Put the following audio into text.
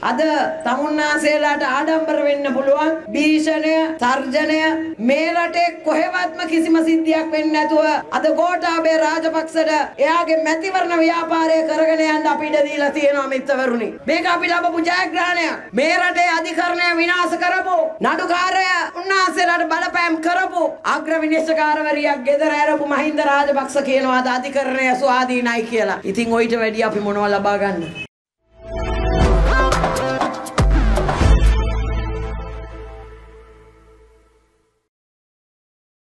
අද තමුන්නාසේලාට ආඩම්බර වෙන්න පුළුවන් භීෂණය තර්ජනය මේ රටේ කොහෙවත්ම කිසිම සිද්ධියක් වෙන්නේ නැතුව අද ගෝඨාභය රාජපක්ෂට එයාගේ මැතිවරණ ව්‍යාපාරය කරගෙන යන්න අපි ඉඩ දීලා තියෙනවා මිත්‍රවරුනි. මේක අපි ලැබපු ජයග්‍රහණයක්. මේ රටේ අධිකරණය විනාශ කරපු නඩුකාරය උන්නාසේලාට බලපෑම් කරපු අග්‍ර විනිශ්චයකාරවරියක් ගෙදර ඇරපු මහින්ද රාජපක්ෂ කියනවා අද අධිකරණය ස්වාධීනයි කියලා. ඉතින් ඔයිට වැඩි අපි මොනවද ලබා ගන්නේ?